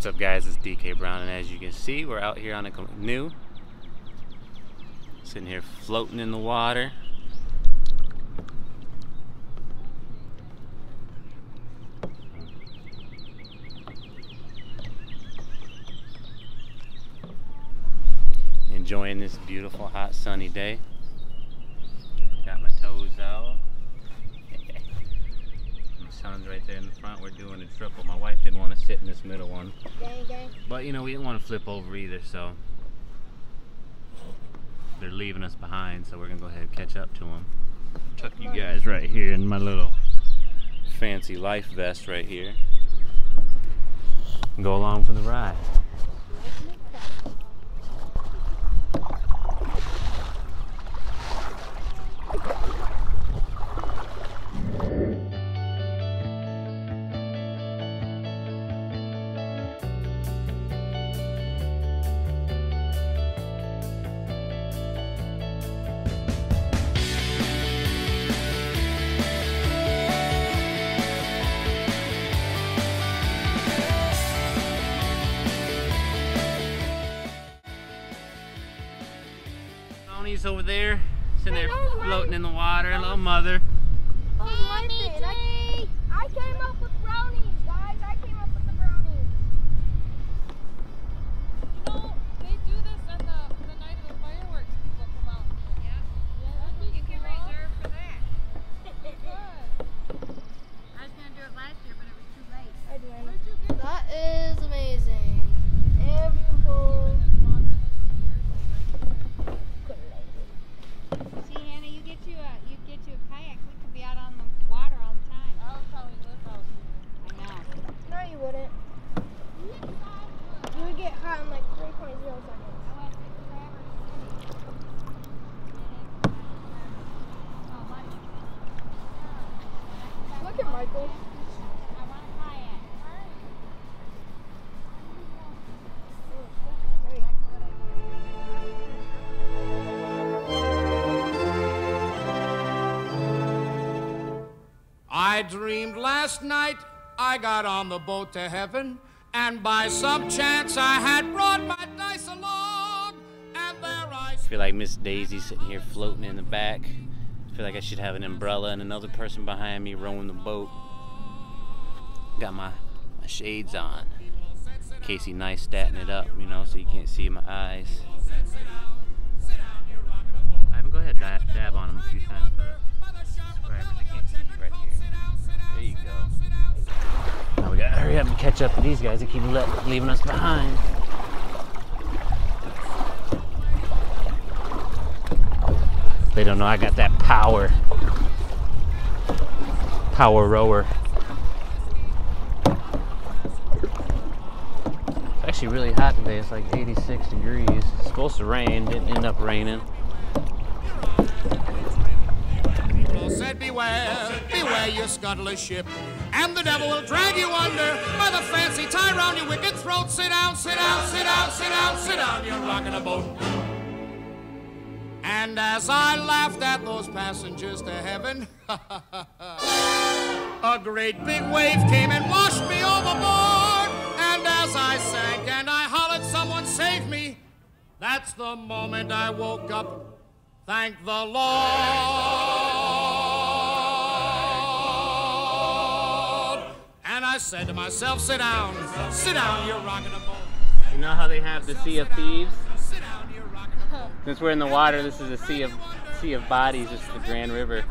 What's up, guys? It's DK Brown, and as you can see, we're out here on a canoe, sitting here floating in the water. Enjoying this beautiful, hot, sunny day. Got my toes out. The sun's right there in the front. We're doing a triple. My wife didn't want to sit in this middle one. Gang, gang. But you know, we didn't want to flip over either, so they're leaving us behind, so we're gonna go ahead and catch up to them. Tuck you guys right here in my little fancy life vest right here. Go along for the ride. Brownies over there, sitting there floating in the water. Little mother. I came up with brownies, guys. I came up with the brownies. You know, they do this on the night of the fireworks. People come out. Yeah? Yeah, you can reserve for that. You could. I was going to do it last year, but it was too late. Where'd you get That is amazing. And beautiful. See, Hannah, you get you a kayak. We could be out on the water all the time. I would probably live out here. I know. No, you wouldn't. You would get hot in like 3.0 seconds. I went to Traverse City. Look at Michael. I want a kayak. I dreamed last night I got on the boat to heaven, and by some chance I had brought my dice along, and there I I feel like Miss Daisy sitting here floating in the back. I feel like I should have an umbrella and another person behind me rowing the boat. Got my shades on. Casey nice statting it up, you know, so you can't see my eyes. Ivan, go ahead, dab on them a few times for the subscribers. I can't see you right here. There you go. Now we gotta hurry up and catch up to these guys that keep leaving us behind. They don't know I got that power rower. It's actually really hot today. It's like 86 degrees. It's supposed to rain. Didn't end up raining. people said, beware, beware you scuttle a ship, and the devil will drag you under by the fancy tie round your wicked throat. Sit down, sit down, sit down, sit down, sit down, you're rocking a boat. And as I laughed at those passengers to heaven, a great big wave came and washed me overboard. And as I sank and I hollered, someone save me, that's the moment I woke up. Thank the Lord. And I said to myself, sit down, you're rocking a boat. You know how they have the Sea of Thieves? Sit down, you're rocking a boat. Since we're in the water, this is a sea of bodies. This is the Grand River.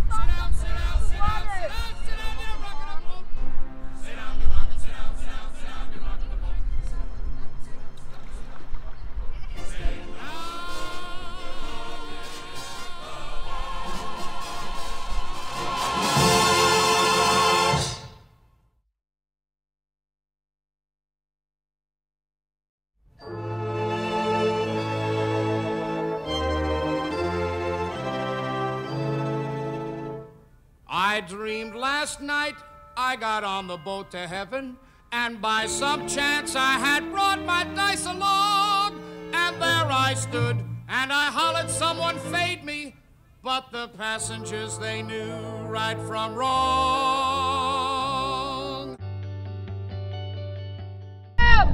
I dreamed last night I got on the boat to heaven, and by some chance I had brought my dice along, and there I stood and I hollered, someone fade me, but the passengers, they knew right from wrong.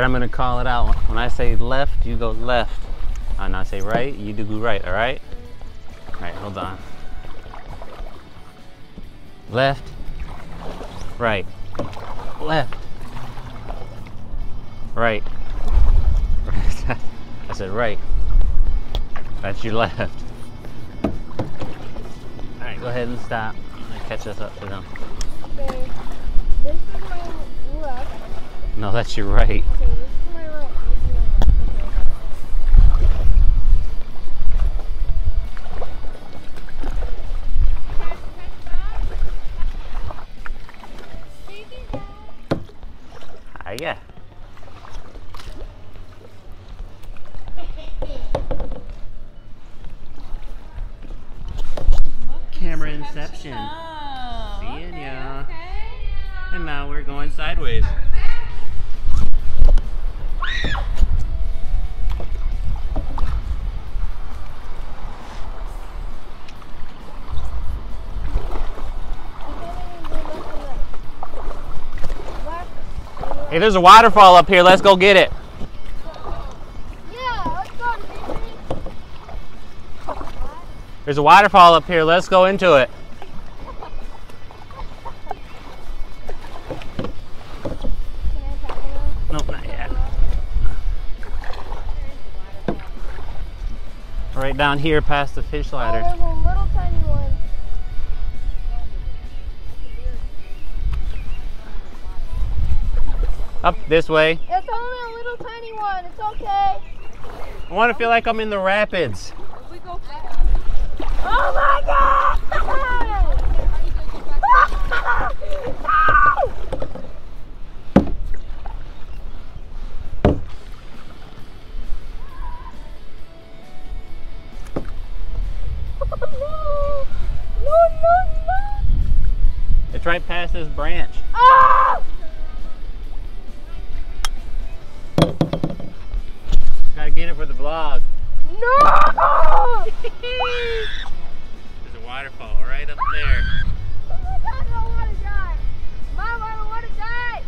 I'm gonna call it out. When I say left, you go left. And I say right, you do go right, all right? All right, hold on. Left, right, left, right. I said right. That's your left. All right, go ahead and stop. I'm gonna catch us up to them. Okay, this is my left. No, that's your right. Okay, this is my right. This is my left. Yeah. Camera inception. Oh, Seeing okay, ya. okay. And now we're going sideways. Hey, there's a waterfall up here. Let's go get it. Yeah, let's go, Dimitri. There's a waterfall up here. Let's go into it. Can I tackle Nope, not yet. Right down here past the fish Oh, ladder. there's a little tiny one. Up this way. It's only a little tiny one. It's okay. I want to feel like I'm in the rapids. If we go Oh my God! No! It's right past this branch. Ah! Gotta get it for the vlog. No! There's a waterfall right up there. Oh my God, I don't want to die. Mom, I don't want to die.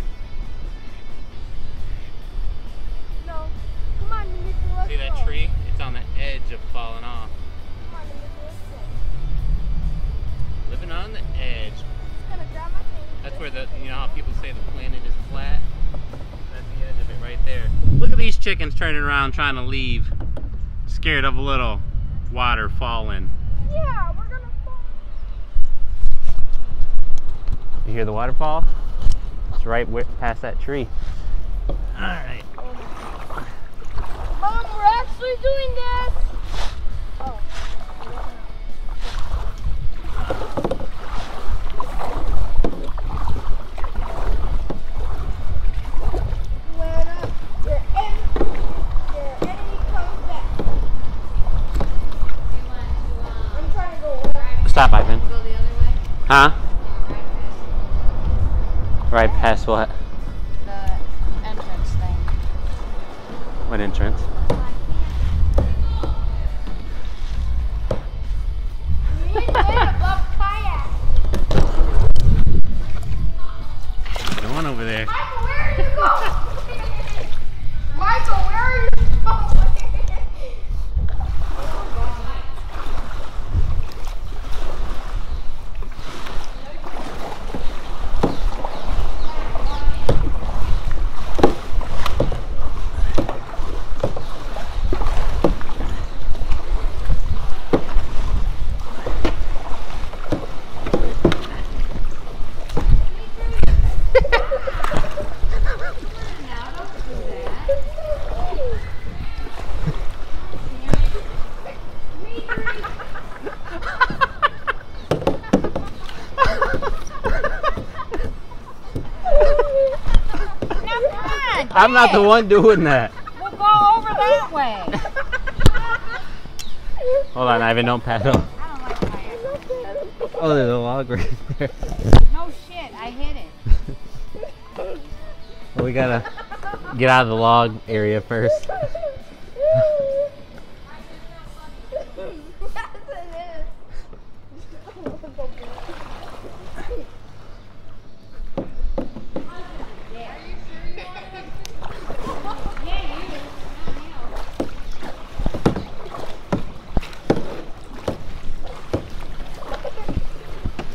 No. Come on, Dimitri, let's See that go. tree? It's on the edge of falling off. Come on, Dimitri, let's go. Living on the edge. Just gonna grab my thing. That's where the, you know how people say the planet is flat? That's the edge of it right there. Look at these chickens turning around trying to leave. Scared of a little water falling. Yeah, we're gonna fall. You hear the waterfall? It's right past that tree. Alright. Mom, we're actually doing this. Oh. When your enemy comes back. I'm trying to go left. Stop, Ivan. Go the other way. Huh? Right past what? The entrance thing. What entrance? We need above kayak. Going over there. Michael, where are you going? Michael, where are you going? I'm not the one doing that. We'll go over that way. Hold on, Ivan, don't paddle. I don't like kayak. Oh, there's a log right there. No shit, I hit it. Well, we gotta get out of the log area first.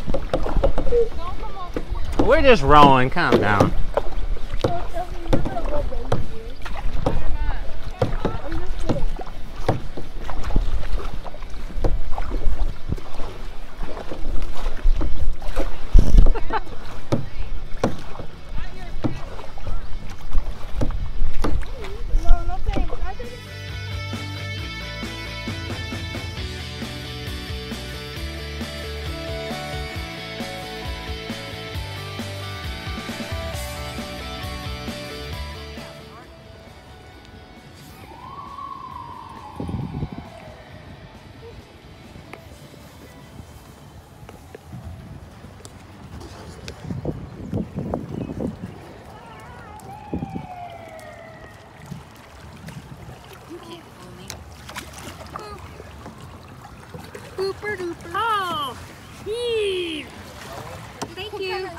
We're just rowing. Calm down. Super duper. Oh, heave. Thank you. Welcome.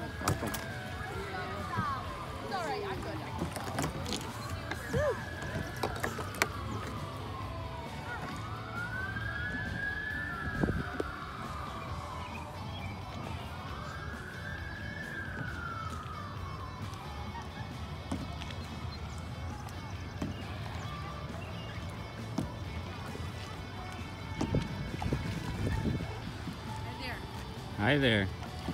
It's alright, I'm good. Hi there.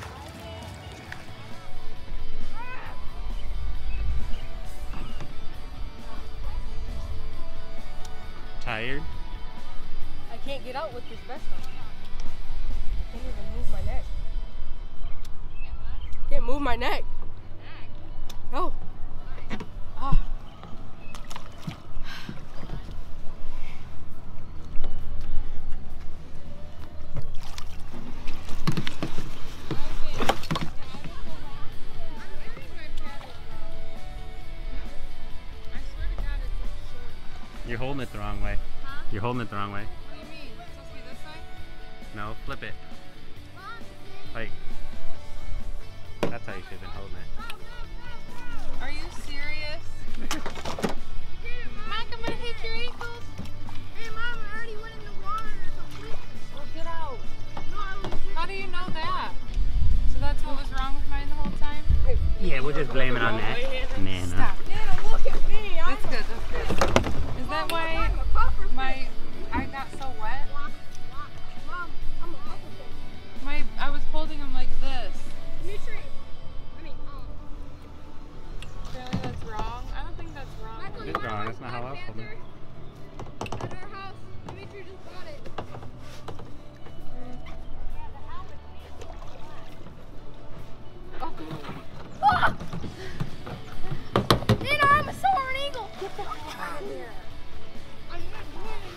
Tired? I can't get out with this vest on. I can't even move my neck. Can't move my neck. No. Ah. You're holding it the wrong way. Huh? You're holding it the wrong way. What do you mean? It's supposed to be this way? No, flip it. Like, that's how you should have been holding it. Are you serious? Mike, I'm gonna hit your ankles. Hey, Mom, I already went in the water. Well, get out. No, I was How do you know that? So that's what was wrong with mine the whole time? Yeah, we'll just blame it on that. Nana. Stop. Nana, look at me. That's good, that's good. Is that why I got so wet? Mom, I'm a pufferfish. I was holding them like this. Dimitri. I mean, Really, that's wrong? I don't think that's wrong. Michael, It's wrong. That's not how I was holding it. At our house, Dimitri just got it. Ah! Nana, I'm a soaring eagle. Get the fuck out of here. I'm not winning.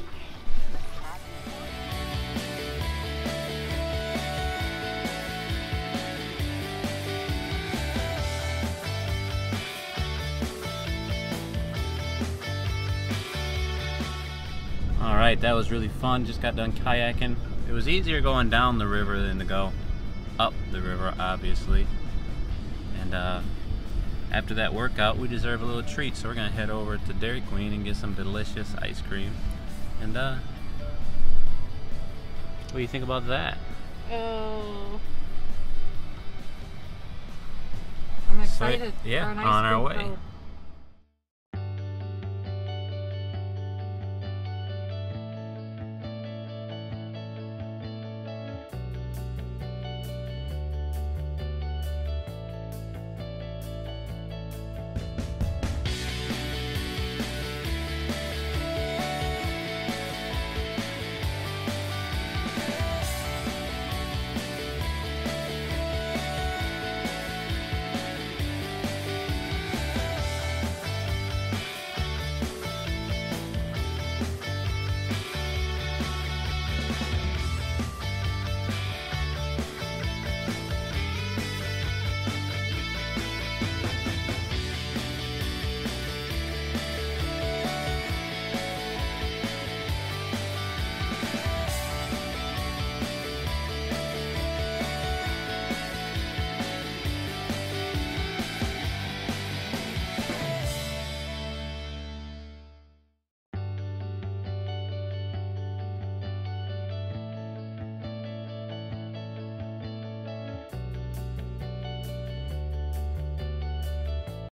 All right, that was really fun. Just got done kayaking. It was easier going down the river than to go up the river, obviously. And after that workout, we deserve a little treat, so we're gonna head over to Dairy Queen and get some delicious ice cream. And what do you think about that? Oh. I'm excited. Yeah, for an ice on our cream way. cone.